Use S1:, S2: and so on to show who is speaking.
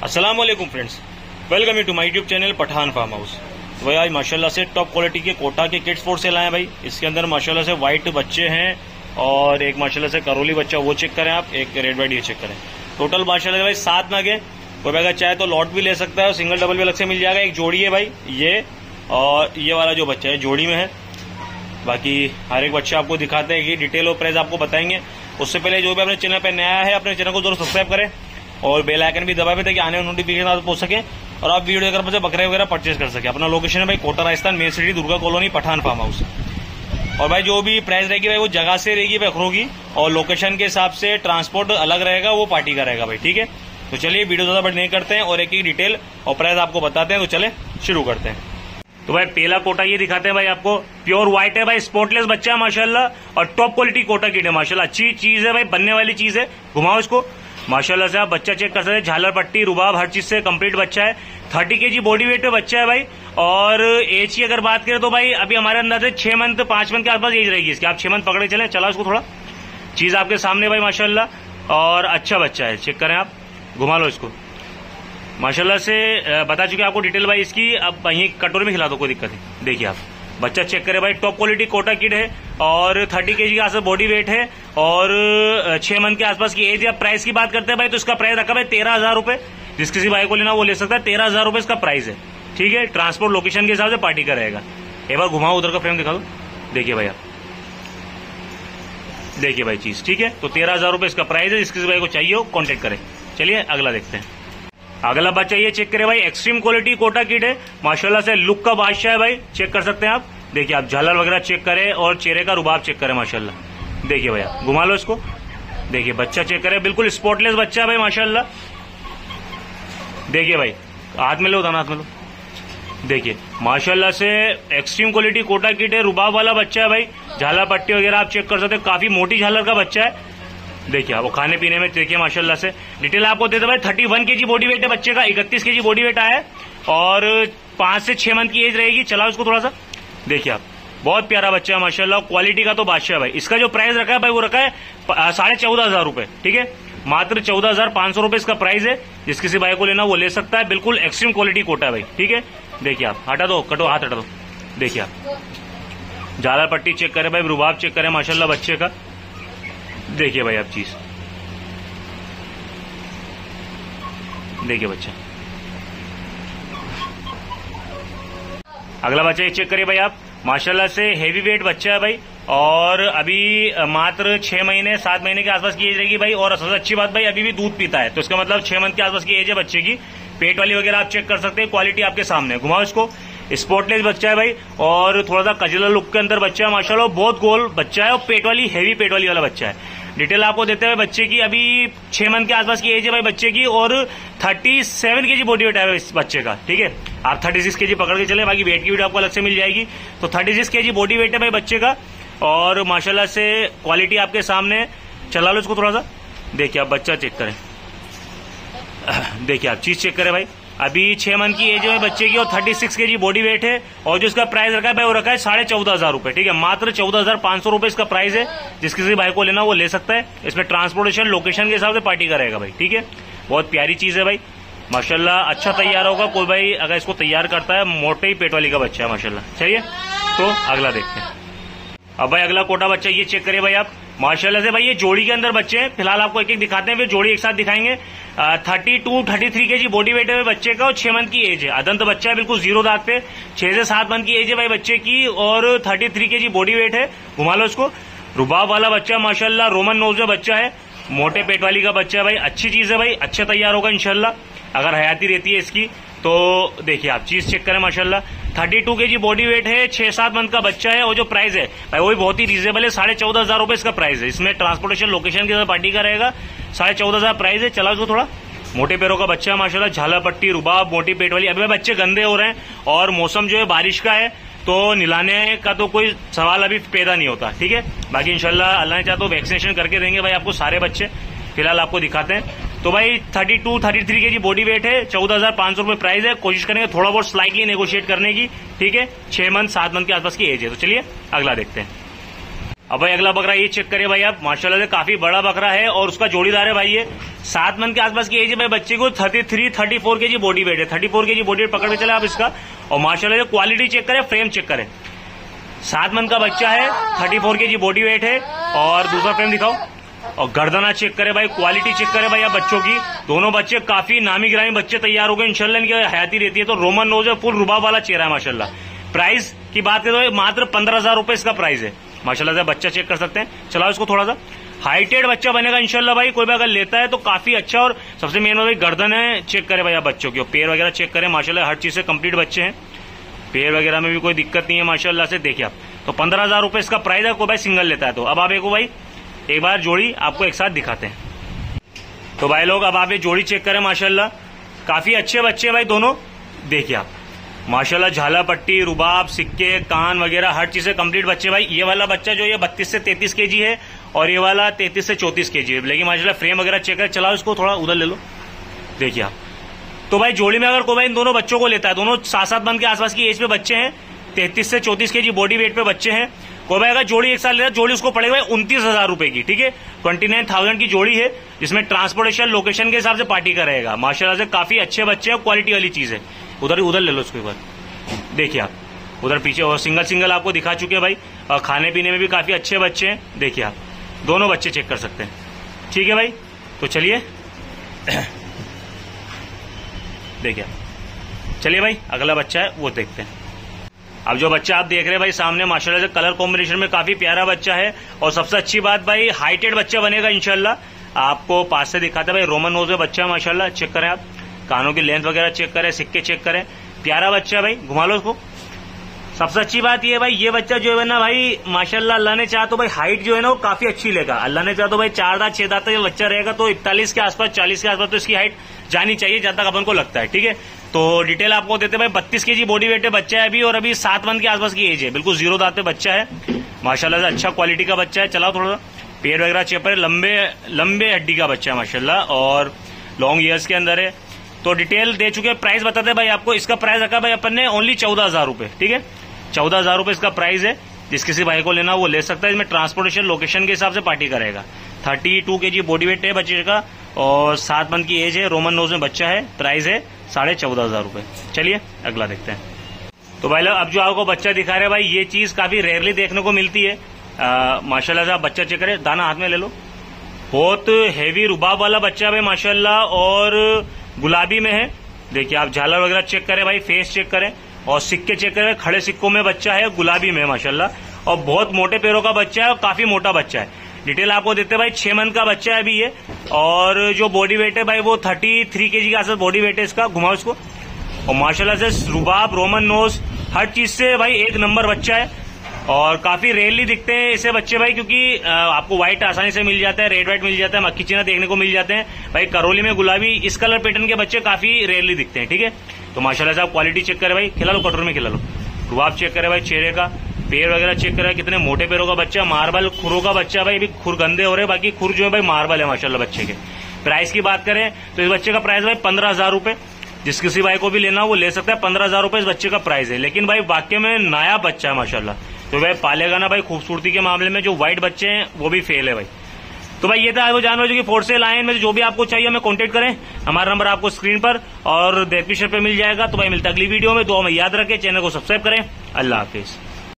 S1: अस्सलाम वालेकुम friends, welcome to my YouTube channel Pathan farm house. तो भाई आज माशाल्लाह से टॉप क्वालिटी के कोटा के किड्स फोर से लाए हैं भाई। इसके अंदर माशाल्लाह से व्हाइट बच्चे हैं और एक माशाल्लाह से करोली बच्चा, वो चेक करें आप, एक रेड वाइट ये चेक करें। टोटल माशाल्लाह से भाई 7 नग है। कोई अगर चाहे तो लॉट भी ले सकता है और सिंगल डबल भी अलग से मिल जाएगा। एक जोड़ी है भाई ये, और ये वाला जो बच्चा है जोड़ी में है। बाकी हर एक बच्चा आपको दिखाते हैं कि डिटेल और प्राइस आपको बताएंगे। उससे पहले जो भी अपने चैनल पर नया है अपने चैनल को जरूर सब्सक्राइब करें और बेल आइकन भी दबाए ताकि आने वाले नोटिफिकेशन आप पहुंच सके और आप वीडियो देखकर मुझे बकरे वगैरह परचेज कर सके। अपना लोकेशन है भाई Kota Rajasthan, main city, Durga colony, Pathan farm house. और भाई जो भी प्राइस रहेगी भाई वो जगह से रहेगी बकरों की, और लोकेशन के हिसाब से ट्रांसपोर्ट अलग रहेगा, वो पार्टी का रहेगा भाई। ठीक है, तो चलिए वीडियो ज्यादा बड़ी नहीं करते हैं और एक डिटेल और प्राइस आपको बताते हैं। तो चले शुरू करते हैं। तो भाई पहला कोटा ये दिखाते हैं भाई आपको, प्योर व्हाइट है भाई, स्पॉटलेस बच्चा है माशाल्लाह, और टॉप क्वालिटी कोटा किट है माशाल्लाह। अच्छी चीज है भाई, बनने वाली चीज है। घुमाओ इसको माशाल्लाह से, आप बच्चा चेक कर सकते हैं। झालर पट्टी, रुबाब, हर चीज से कंप्लीट बच्चा है। 30 kg बॉडी वेट पे बच्चा है भाई। और एज की अगर बात करें तो भाई अभी हमारे अंदर से 6 मंथ 5 मंथ के आसपास एज रहेगी इसकी। आप 6 मंथ पकड़े चले, चला उसको थोड़ा, चीज आपके सामने भाई माशाल्लाह। और अच्छा बच्चा है, चेक करें आप, घुमा लो इसको माशाल्लाह से। बता चुके आपको डिटेल भाई इसकी। अब वहीं कटोरे में खिला दो, कोई दिक्कत नहीं। देखिए आप बच्चा चेक करें भाई, टॉप क्वालिटी कोटा किड है और 30 kg के आसपास बॉडी वेट है और 6 मंथ के आसपास की एज है। प्राइस की बात करते हैं भाई तो इसका प्राइस रखा है 13,000 रुपए। जिस किसी भाई को लेना वो ले सकता है, 13,000 रुपए इसका प्राइस है। ठीक है, ट्रांसपोर्ट लोकेशन के हिसाब से पार्टी का रहेगा। एक बार घुमाओ, उधर का फ्रेम दिखा दो। देखिए भाई आप, देखिए भाई चीज, ठीक है। तो 13,000 रुपए इसका प्राइस है। जिस किसी भाई को चाहिए हो कॉन्टेक्ट करें। चलिए अगला देखते हैं। अगला बच्चा ये चेक करें भाई, एक्सट्रीम क्वालिटी कोटा किड है माशाल्लाह से, लुक का बादशाह है भाई। चेक कर सकते हैं आप, देखिए आप झालर वगैरह चेक करें और चेहरे का रुबाब चेक करें माशाल्लाह। देखिए भैया घुमा लो इसको, देखिए बच्चा चेक करें, बिल्कुल स्पॉटलेस बच्चा है भाई माशाल्लाह। देखिए भाई हाथ में लो, दाना हाथ में लो। देखिए माशाल्लाह से एक्सट्रीम क्वालिटी कोटा किड है, रुबाब वाला बच्चा है भाई। झालर पट्टी वगैरह आप चेक कर सकते हैं, काफी मोटी झालर का बच्चा है। देखिए वो खाने पीने में देखिए माशाल्लाह से। डिटेल आपको देते भाई, 31 kg बॉडी वेट है बच्चे का, 31 kg बॉडी वेट आया है और 5 से 6 मंथ की एज रहेगी। चलाओ इसको थोड़ा सा, देखिए आप, बहुत प्यारा बच्चा है माशाल्लाह। क्वालिटी का तो बादशाह है भाई। इसका जो प्राइस रखा है भाई वो रखा है 14,500 रुपए। ठीक है, मात्र 14,500 रुपए इसका प्राइस है। जिस किसी भाई को लेना वो ले सकता है। बिल्कुल एक्सट्रीम क्वालिटी कोटा है भाई। ठीक है, देखिए आप, हटा दो, कटो हाथ हटा दो। देखिए आप झालर पट्टी चेक करें भाई, रुबाब चेक करें माशाल्लाह बच्चे का। देखिए भाई आप चीज, देखिए बच्चा। अगला बच्चा ये चेक करिए भाई आप, माशाल्लाह से हेवी वेट बच्चा है भाई और अभी मात्र 6 महीने 7 महीने के आसपास की एज रहेगी भाई। और सबसे अच्छी बात भाई अभी भी दूध पीता है, तो इसका मतलब 6 मंथ के आसपास की एज है बच्चे की। पेट वाली वगैरह आप चेक कर सकते हैं, क्वालिटी आपके सामने। घुमाओ इसको, स्पॉटलेस बच्चा है भाई और थोड़ा सा कजला लुक के अंदर बच्चा है माशाल्लाह। बहुत गोल बच्चा है और पेट वाली, हेवी पेट वाली वाला बच्चा है। डिटेल आपको देते हुए बच्चे की, अभी 6 मंथ के आसपास की एज है भाई बच्चे की और 37 kg बॉडी वेट है इस बच्चे का। ठीक है, आप 36 kg पकड़ के चले, बाकी वेट की वीडियो आपको अलग से मिल जाएगी। तो 36 kg बॉडी वेट है भाई बच्चे का और माशाल्लाह से क्वालिटी आपके सामने। चला लो इसको थोड़ा सा, देखिए आप बच्चा चेक करें, देखिए आप चीज चेक करें भाई। अभी 6 मंथ की एज है बच्चे की और 36 kg बॉडी वेट है और जो इसका प्राइस रखा है भाई वो रखा है 14,500 रुपए। ठीक है, मात्र 14,500 रुपए इसका प्राइस है। जिस किसी भाई को लेना वो ले सकता है। इसमें ट्रांसपोर्टेशन लोकेशन के हिसाब से पार्टी का रहेगा भाई। ठीक है, बहुत प्यारी चीज है भाई माशाल्लाह। अच्छा तैयार होगा कोई भाई अगर इसको तैयार करता है। मोटे ही पेट वाली का बच्चा है माशाल्लाह। चाहिए तो अगला देखते हैं। अब भाई अगला कोटा बच्चा ये चेक करिए भाई आप, माशाल्लाह से भाई ये जोड़ी के अंदर बच्चे हैं। फिलहाल आपको एक एक दिखाते हैं, फिर जोड़ी एक साथ दिखाएंगे। 32-33 kg बॉडी वेट है बच्चे का और 6 मंथ की एज है। अदंत बच्चा है, बिल्कुल जीरो दांत पे। 6 से 7 मंथ की एज है भाई बच्चे की और 33 kg बॉडी वेट है। घुमा लो इसको, रुबाब वाला बच्चा माशाल्लाह, रोमन नोज में बच्चा है, मोटे पेट वाली का बच्चा है भाई। अच्छी चीज है भाई, अच्छा तैयार होगा इंशाल्लाह अगर हयाती रहती है इसकी। तो देखिए आप चीज चेक करें माशाल्लाह। 32 kg बॉडी वेट है, 6-7 मंथ का बच्चा है और जो प्राइस है भाई वो भी बहुत ही रीजनेबल है। 14,500 रुपए इसका प्राइस है। इसमें ट्रांसपोर्टेशन लोकेशन के साथ पार्टी का रहेगा। 14,500 प्राइस है। चला उसको थोड़ा, मोटे पैरों का बच्चा है माशाल्लाह। झालर पट्टी, रुबाब, मोटी पेट वाली। अभी बच्चे गंदे हो रहे हैं और मौसम जो है बारिश का है, तो निलाने का तो कोई सवाल अभी पैदा नहीं होता। ठीक है, बाकी इंशाल्लाह अल्लाह ने चाहे तो वैक्सीनेशन करके देंगे भाई आपको सारे बच्चे। फिलहाल आपको दिखाते हैं। तो भाई 32-33 kg बॉडी वेट है, 14,500 रुपए प्राइस है। कोशिश करेंगे थोड़ा बहुत स्लाइटली नेगोशिएट करने की। ठीक है, 6 मंथ 7 मंथ के आसपास की एज है। तो चलिए अगला देखते हैं। अब भाई अगला बकरा ये चेक करिए भाई आप, माशाल्लाह से काफी बड़ा बकरा है और उसका जोड़ीदार है भाई ये 7 मंथ के आसपास की एज है भाई। बच्चे को 33-34 केजी बॉडी वेट है, 34 केजी बॉडी वेट पकड़ के चले आप इसका। और माशाल्लाह से क्वालिटी चेक करें, फ्रेम चेक करें, 7 मंथ का बच्चा है, 34 केजी बॉडी वेट है। और दूसरा फ्रेम दिखाओ, और गर्दना चेक करे भाई, क्वालिटी चेक करे भाई आप बच्चों की। दोनों बच्चे काफी नामी गिरामी बच्चे तैयार हो गए इंशाल्लाह, इनकी हयाती रहती है। तो रोमन नोज है, फुल रुबाब वाला चेहरा है माशाल्लाह। प्राइस की बात करें तो मात्र 15,000 रुपए इसका प्राइस है माशाल्लाह से। बच्चा चेक कर सकते हैं, चलाओ इसको थोड़ा सा। हाइटेड बच्चा बनेगा इंशाल्लाह भाई, कोई भी अगर लेता है तो काफी अच्छा। और सबसे मेन भाई गर्दन है, चेक करे भाई आप बच्चों की। पैर वगैरह चेक करें माशाल्लाह, हर चीज से कंप्लीट बच्चे हैं, पैर वगैरह में भी कोई दिक्कत नहीं है माशाल्लाह से। देखिए आप, तो 15,000 रुपए इसका प्राइस है, कोई भाई सिंगल लेता है तो। अब आप देखो भाई, एक बार जोड़ी आपको एक साथ दिखाते हैं। तो भाई लोग अब आप ये जोड़ी चेक करें माशाल्लाह, काफी अच्छे बच्चे भाई दोनों। देखिए आप माशाल्लाह, झाला पट्टी, रुबाब, सिक्के, कान वगैरह हर चीज से कंप्लीट बच्चे भाई। ये वाला बच्चा जो है 32 से 33 केजी है और ये वाला 33 से 34 केजी है। लेकिन माशाल्लाह फ्रेम वगैरह चेक कर, चलाओ इसको थोड़ा उधर ले लो। देखिए आप, तो भाई जोड़ी में अगर कोई भाई इन दोनों बच्चों को लेता है, दोनों 7-7 मंथ के आसपास की एज पे बच्चे हैं, 33 से 34 केजी बॉडी वेट पे बच्चे हैं। कोई भाई अगर जोड़ी एक साल लेता है, जोड़ी उसको पड़ेगा भाई 29,000 रुपए की, ठीक है। 29,000 की जोड़ी है, जिसमें ट्रांसपोर्टेशन लोकेशन के हिसाब से पार्टी का रहेगा माशाल्लाह से। काफी अच्छे बच्चे हैं, क्वालिटी वाली चीज है। उधर ले लो इसको एक बार, देखिए आप उधर पीछे। और सिंगल आपको दिखा चुके हैं भाई, और खाने पीने में भी काफी अच्छे बच्चे हैं। देखिए आप, दोनों बच्चे चेक कर सकते हैं, ठीक है भाई। तो चलिए देखिए, चलिए भाई अगला बच्चा है वो देखते हैं। अब जो बच्चा आप देख रहे हैं भाई सामने, माशाल्लाह से कलर कॉम्बिनेशन में काफी प्यारा बच्चा है। और सबसे अच्छी बात भाई, हाइटेड बच्चा बनेगा इंशाल्लाह। आपको पास से दिखाते भाई, रोमन नोज में बच्चा है माशाल्लाह। चेक करें आप, कानों की लेंथ वगैरह चेक करें, सिक्के चेक करें, प्यारा बच्चा भाई। घुमा लो उसको। सबसे अच्छी बात ये भाई, ये बच्चा जो है ना भाई माशाल्लाह, अल्लाह ने चाहा तो भाई हाइट जो है ना वो काफी अच्छी लेगा। अल्लाह ने चाहा तो भाई 4 दांत 6 दांत तक बच्चा रहेगा, तो 41 के आसपास 40 के आसपास तो इसकी हाइट जानी चाहिए, जहां तक अपन को लगता है, ठीक है। तो डिटेल आपको देते भाई, 32 केजी बॉडी वेट है बच्चा है अभी, और अभी 7 मंथ के आसपास की एज है, बिल्कुल 0 दांत पे बच्चा है माशाल्लाह से। अच्छा क्वालिटी का बच्चा है। चलाओ थोड़ा सा, पेड़ वगैरह चेक पर, लंबे हड्डी का बच्चा है माशाल्लाह, और लॉन्ग ईयर्स के अंदर है। तो डिटेल दे चुके हैं। प्राइस बताते भाई आपको, इसका प्राइस रखा भाई अपन ने ओनली 14,000 रुपए, ठीक है। 14,000 रुपए इसका प्राइस है। जिस किसी भाई को लेना वो ले सकता है। इसमें ट्रांसपोर्टेशन लोकेशन के हिसाब से पार्टी करेगा। 32 केजी बॉडी वेट है बच्चे का, और 7 मंथ की एज है, रोमन नोज में बच्चा है। प्राइस है 14,500 रुपए। चलिए अगला देखते हैं। तो भाई लोग अब जो आपको बच्चा दिखा रहे हैं भाई, ये चीज काफी रेयरली देखने को मिलती है माशाल्लाह से। आप बच्चा चेक करें, दाना हाथ में ले लो। बहुत हेवी रुबाब वाला बच्चा है माशाल्लाह, और गुलाबी में है। देखिए आप झालर वगैरह चेक करें भाई, फेस चेक करें, और सिक्के चेक करें। खड़े सिक्कों में बच्चा है, गुलाबी में माशाल्लाह, और बहुत मोटे पैरों का बच्चा है, और काफी मोटा बच्चा है। डिटेल आपको देते हैं भाई, 6 मंथ का बच्चा है अभी ये, और जो बॉडी वेट है भाई वो 33 केजी के आसपास बॉडी वेट है इसका। घुमाओ इसको। और माशाल्लाह से रुबाब, रोमन नोज, हर चीज से भाई एक नंबर बच्चा है। और काफी रेयरली दिखते हैं ऐसे बच्चे भाई, क्योंकि आपको व्हाइट आसानी से मिल जाता है, रेड व्हाइट मिल जाता है, मक्खी चीना देखने को मिल जाते हैं भाई। करौली में गुलाबी, इस कलर पैटर्न के बच्चे काफी रेयरली दिखते हैं, ठीक है। तो माशाल्लाह से आप क्वालिटी चेक करें भाई, खिला लो कटोरी में खिला लो। रुबाब चेक करे भाई, चेहरे का, पैर वगैरह चेक करे, कितने मोटे पैरों का बच्चा, मार्बल खुरों का बच्चा भाई। अभी खुर गंदे हो रहे हैं, बाकी खुर जो है भाई मार्बल है माशाल्लाह बच्चे के। प्राइस की बात करें तो इस बच्चे का प्राइस भाई 15,000 रुपए। जिस किसी भाई को भी लेना वो ले सकता है, 15,000 रुपए इस बच्चे का प्राइस है। लेकिन भाई वाकई में नया बच्चा है माशाल्लाह। तो भाई पालेगा ना भाई, खूबसूरती के मामले में जो व्हाइट बच्चे हैं वो भी फेल है भाई। तो भाई ये था वो जानवर जो कि फोर सेल आए हैं। में जो भी आपको चाहिए हमें कांटेक्ट करें, हमारा नंबर आपको स्क्रीन पर और डिस्क्रिप्शन पे मिल जाएगा। तो भाई मिलता है अगली वीडियो में। दुआ में याद रखें, चैनल को सब्सक्राइब करें। अल्लाह हाफिज।